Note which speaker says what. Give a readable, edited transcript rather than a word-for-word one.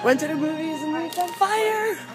Speaker 1: Went to the movies and it's on fire.